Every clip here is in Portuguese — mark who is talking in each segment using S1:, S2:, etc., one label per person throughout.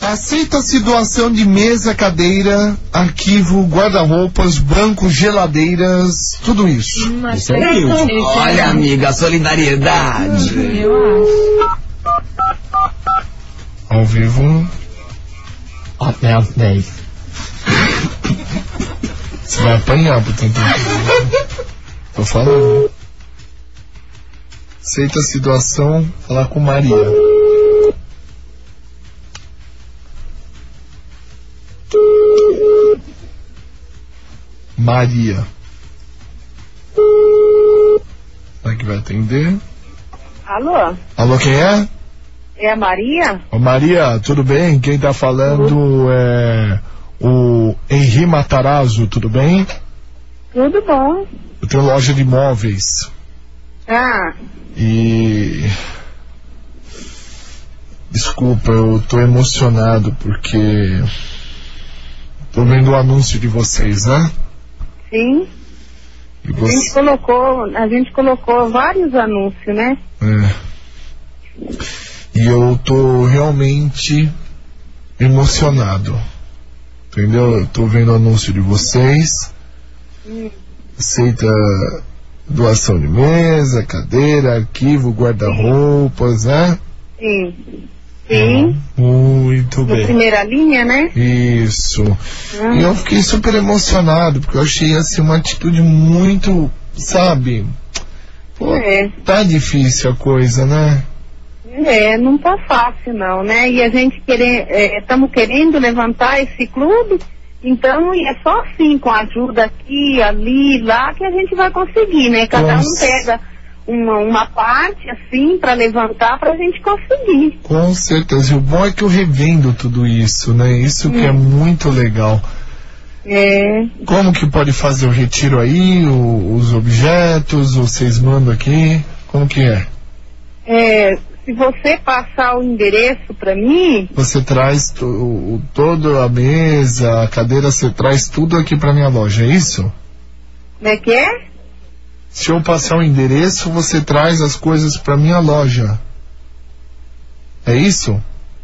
S1: Aceita-se doação de mesa, cadeira, arquivo, guarda-roupas, bancos, geladeiras, tudo isso.
S2: Isso é humilde.
S3: Olha, amiga, a solidariedade.
S2: Eu acho.
S1: Ao vivo.
S2: Hotel 10.
S1: Você vai apanhar por tanto. Tô falando. Aceita-se doação, falar com Maria. Maria. Será que vai atender?
S4: Alô?
S1: Alô, quem é?
S4: É a Maria?
S1: Ô Maria, tudo bem? Quem tá falando é o Henri Matarazzo, tudo bem?
S4: Tudo bom.
S1: Eu tenho loja de móveis.
S4: Ah,
S1: E... Desculpa, eu tô emocionado porque... Tô vendo o anúncio de vocês, né?
S4: sim.
S1: E
S4: A gente colocou vários anúncios, né?
S1: E eu tô realmente emocionado. Entendeu? Eu tô vendo o anúncio de vocês. Aceita doação de mesa, cadeira, arquivo, guarda-roupas, né?
S4: Sim. Sim.
S1: Muito
S4: Na
S1: bem.
S4: primeira linha, né?
S1: Isso. E eu fiquei super emocionado, porque eu achei assim uma atitude muito, sabe? Pô, tá difícil a coisa, né?
S4: Não tá fácil não, né? E a gente estamos querendo levantar esse clube, então é só assim, com ajuda aqui, ali, lá, que a gente vai conseguir, né? Cada um pega uma parte assim para levantar pra gente conseguir.
S1: Com certeza. E o bom é que eu revendo tudo isso, né? Isso que é muito legal. Como que pode fazer o retiro aí, os objetos, vocês mandam aqui? Como que é?
S4: Se você passar o endereço para mim...
S1: Você traz toda a mesa, a cadeira, você traz tudo aqui pra minha loja, é isso?
S4: Como é que é?
S1: Se eu passar o endereço, você traz as coisas pra minha loja. É isso?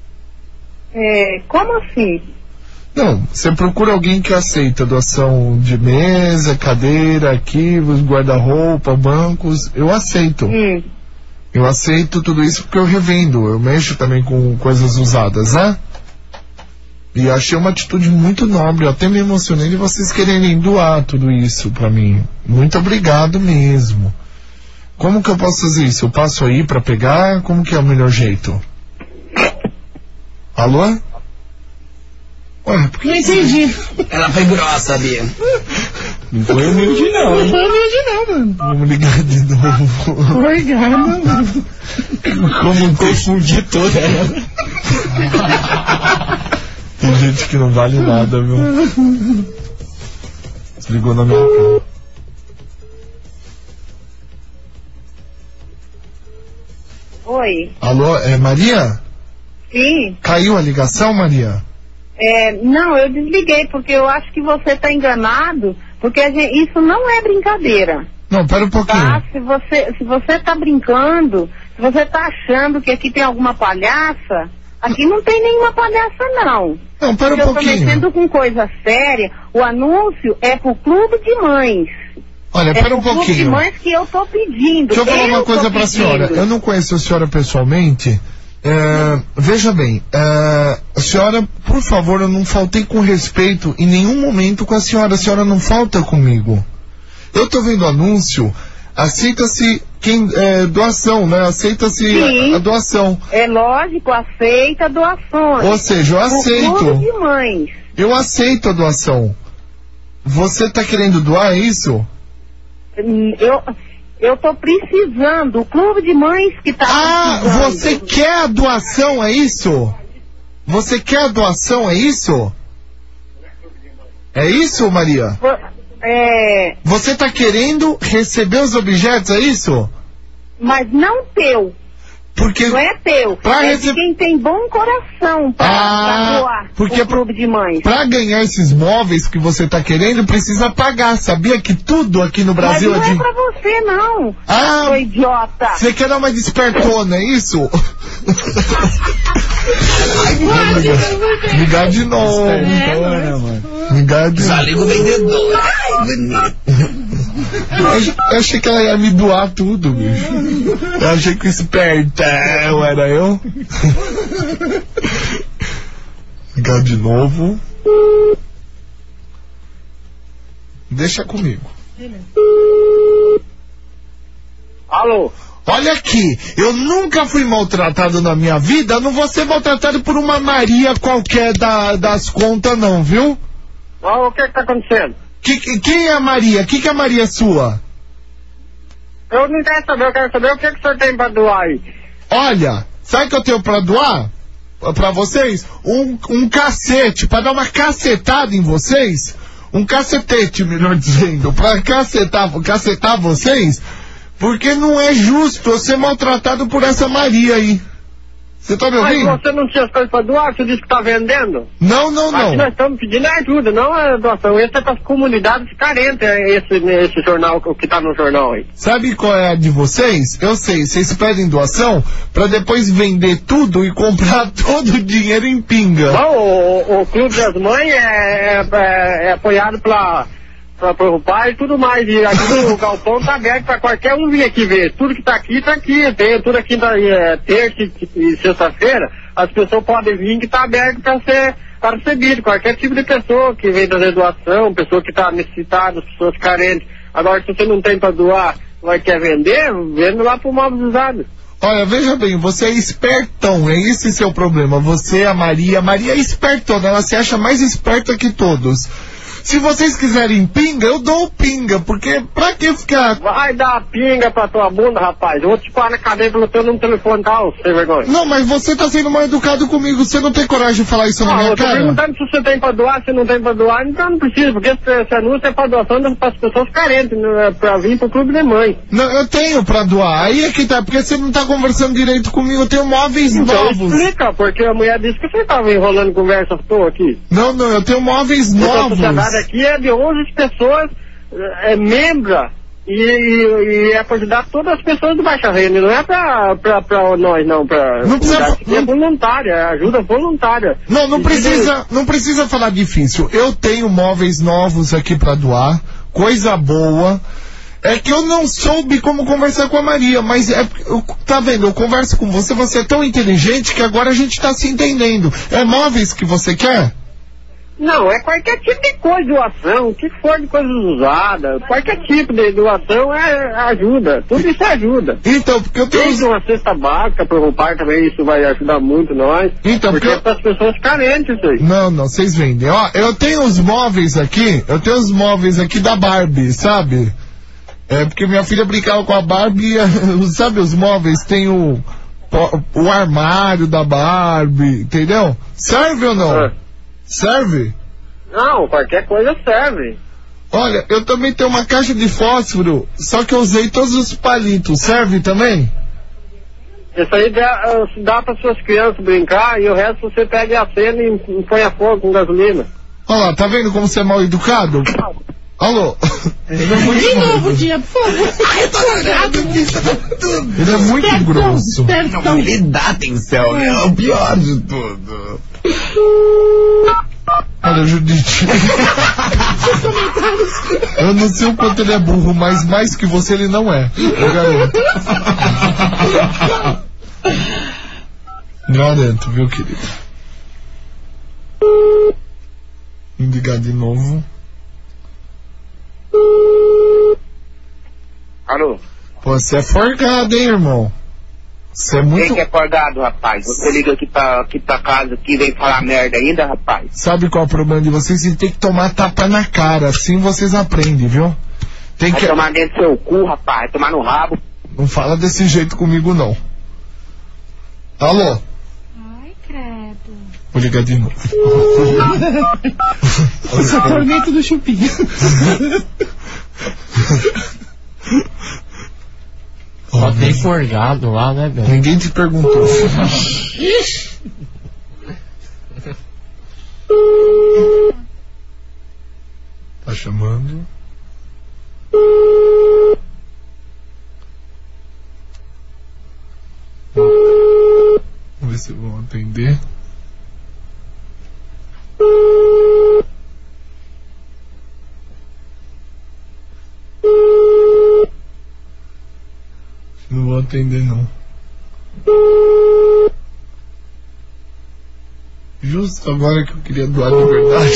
S4: Como assim?
S1: Não, você procura alguém que aceita doação de mesa, cadeira, arquivos, guarda-roupa, bancos. Eu aceito. Eu aceito tudo isso porque eu revendo. Eu mexo também com coisas usadas, né? E achei uma atitude muito nobre. Eu até me emocionei de vocês quererem doar tudo isso pra mim. Muito obrigado mesmo. Como que eu posso fazer isso? Eu passo aí pra pegar? Como que é o melhor jeito? Alô? Ué, por que
S2: Não entendi.
S3: Ela foi grossa, Bia.
S1: Não foi humilde não.
S2: Não foi humilde não, mano.
S1: Vamos ligar de novo.
S2: Obrigado, mano.
S1: Como confundir toda ela. Tem gente que não vale nada, viu? Desligou na minha cara.
S4: Oi.
S1: Alô, é Maria?
S4: Sim.
S1: Caiu a ligação, Maria?
S4: Não, eu desliguei porque eu acho que você está enganado, porque isso não é brincadeira.
S1: Não, pera um pouquinho.
S4: Tá? Se você está brincando, se você está achando que aqui tem alguma palhaça, aqui não tem nenhuma palhaça não.
S1: Não, pera um
S4: eu
S1: pouquinho.
S4: Eu estou mexendo com coisa séria. O anúncio é pro clube de mães.
S1: Olha, pera um pouquinho.
S4: Clube de mães que eu tô pedindo.
S1: Deixa eu falar uma coisa pra senhora. Eu não conheço a senhora pessoalmente. Veja bem, a senhora, por favor, eu não faltei com respeito em nenhum momento com a senhora não falta comigo. Eu tô vendo anúncio, aceita-se doação, né? Aceita-se a doação.
S4: É lógico, aceita doações.
S1: Ou seja, eu aceito.
S4: Clube de mães.
S1: Eu aceito a doação. Você tá querendo doar isso?
S4: Eu tô precisando, o clube de mães que tá precisando.
S1: Você quer a doação, é isso? Você quer a doação, é isso? É isso, Maria? Você tá querendo receber os objetos, é isso?
S4: Mas não teu.
S1: Porque
S4: Não é teu. É de quem tem bom coração pra doar
S1: porque
S4: o clube de mães.
S1: Pra ganhar esses móveis que você tá querendo, precisa pagar. Sabia que tudo aqui no Brasil
S4: Mas não
S1: é
S4: é pra você, não.
S1: Ah,
S4: seu idiota.
S1: Você quer dar uma despertona, é isso? Ligar de novo. Ligar de
S3: Já liga o vendedor. Ai, bonito.
S1: Eu achei que ela ia me doar tudo, bicho. Eu achei que o espertão era eu. Ligar de novo. Deixa comigo.
S5: Alô?
S1: Olha aqui, eu nunca fui maltratado na minha vida, não vou ser maltratado por uma Maria qualquer das contas não, viu?
S5: O que tá acontecendo?
S1: Quem é a Maria? Que é a Maria sua?
S5: Eu não quero saber, eu quero saber o que o senhor tem pra doar aí.
S1: Olha, sabe o que eu tenho pra doar? Pra vocês? Um cacete, pra dar uma cacetada em vocês. Um cacetete, melhor dizendo. Pra cacetar vocês. Porque não é justo eu ser maltratado por essa Maria aí. Você tá me ouvindo?
S5: Mas você não tinha as coisas pra doar? Você disse que tá vendendo?
S1: Não.
S5: Aqui nós estamos pedindo ajuda, não é doação. Esse é para as comunidades carentes, esse jornal, o que tá no jornal aí.
S1: Sabe qual é a de vocês? Eu sei, vocês pedem doação pra depois vender tudo e comprar todo o dinheiro em pinga.
S5: Bom, o Clube das Mães é apoiado pelo pai e tudo mais. E aqui o galpão tá aberto pra qualquer um vir aqui ver. Tudo que tá aqui. Tem tudo aqui terça e sexta-feira. As pessoas podem vir que tá aberto pra ser recebido. Qualquer tipo de pessoa que vem trazer doação, pessoa que tá necessitada, pessoas carentes. Agora, se você não tem pra doar, quer vender, vende lá pro móveis usados.
S1: Olha, veja bem, você é espertão, é esse seu problema. Você, a Maria é espertona, ela se acha mais esperta que todos. Se vocês quiserem pinga, eu dou pinga, porque pra que ficar...
S5: Vai dar pinga pra tua bunda, rapaz. Eu vou te parar na cadeia pelo teu número de telefone, tá, sem vergonha.
S1: Não, mas você tá sendo mal educado comigo, você não tem coragem de falar isso na minha cara?
S5: Eu tô perguntando se você tem pra doar, se não tem pra doar, então não precisa, porque esse anúncio é pra doação para as pessoas carentes, pra vir pro clube de mãe.
S1: Não, eu tenho pra doar, aí é que tá, porque você não tá conversando direito comigo, eu tenho móveis novos.
S5: Explica, porque a mulher disse que você tava enrolando conversa à toa aqui.
S1: Não, eu tenho móveis novos.
S5: A sociedade aqui é de 11 pessoas, membra, e é para ajudar todas as pessoas do Baixa Renda, não é pra nós, não,
S1: não precisa,
S5: é voluntária, é ajuda voluntária.
S1: Não precisa falar difícil, eu tenho móveis novos aqui pra doar, coisa boa. É que eu não soube como conversar com a Maria, mas tá vendo, eu converso com você, você é tão inteligente que agora a gente tá se entendendo. É móveis que você quer?
S5: Não, é qualquer tipo de coisa, doação, o que for de coisas usadas, qualquer tipo de doação ajuda, tudo isso ajuda.
S1: Então, porque eu tenho...
S5: Desde uma cesta básica para o pai também, isso vai ajudar muito nós,
S1: então,
S5: porque é para as pessoas carentes isso aí.
S1: Não, vocês vendem. Ó, eu tenho os móveis aqui da Barbie, sabe? É porque minha filha brincava com a Barbie, sabe os móveis? Tem o armário da Barbie, entendeu? Serve ou não? Serve?
S5: Não, qualquer coisa serve.
S1: Olha, eu também tenho uma caixa de fósforo, só que eu usei todos os palitos. Serve também?
S5: Isso aí dá para suas crianças brincar e o resto você pega e acende e põe a fogo com gasolina.
S1: Olha lá, tá vendo como você é mal educado? Alô?
S2: De novo, dia, por favor.
S3: Ai, eu tô lembrando.
S1: Ele é muito grosso.
S3: Não, ele dá atenção, é o pior de tudo.
S1: Olha, Judite. Eu não sei o quanto ele é burro, mas mais que você ele não é. Eu garanto. Garanto, viu, querido? Ligar de novo.
S5: Alô?
S1: Pô, você é forgado, hein, irmão? Você é muito...
S5: Quem que é forgado, rapaz? Você liga aqui pra casa e vem falar merda ainda, rapaz?
S1: Sabe qual é o problema de vocês? Vocês têm que tomar tapa na cara, assim vocês aprendem, viu?
S5: Vai tomar dentro do seu cu, rapaz, vai tomar no rabo.
S1: Não fala desse jeito comigo, não. Alô?
S2: Ai, credo.
S1: Vou ligar de novo.
S2: Esse é o tormento do chupinho.
S1: Ó,
S6: bem forjado lá, né, velho?
S1: Ninguém te perguntou. Tá chamando. Vamos ver se vão atender. Não vou atender, não. Justo agora que eu queria doar de verdade.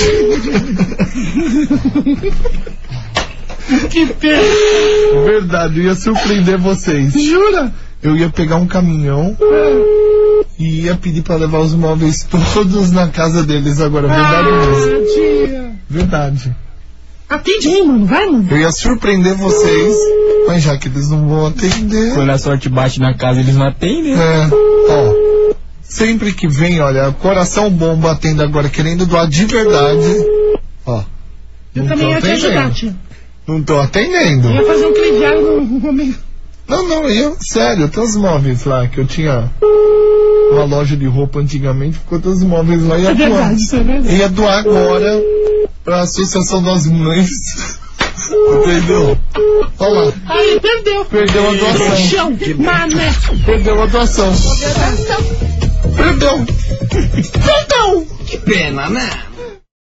S2: Que pena.
S1: Verdade, eu ia surpreender vocês.
S2: Jura?
S1: Eu ia pegar um caminhão e ia pedir pra levar os móveis todos na casa deles agora. Verdade mesmo.
S2: Tia.
S1: Verdade.
S2: Atende aí, mano. Vai, mano.
S1: Eu ia surpreender vocês, mas já que eles não vão atender...
S6: Quando a sorte bate na casa, eles não atendem.
S1: Ó, sempre que vem, olha, coração bom batendo agora, querendo doar de verdade. Ó.
S2: Eu também ia te ajudar, tia.
S1: Não tô atendendo.
S2: Eu ia fazer um crediário no momento.
S1: Não, sério, tem os móveis lá, que eu tinha uma loja de roupa antigamente, ficou todos os móveis lá e ia doar.
S2: Verdade, isso é verdade.
S1: Ia doar agora pra Associação das Mães. Entendeu? Olha lá.
S2: Aí, perdeu.
S1: Perdeu a doação.
S2: Chão, mané.
S1: Perdeu a doação. Perdeu.
S3: Que pena, né?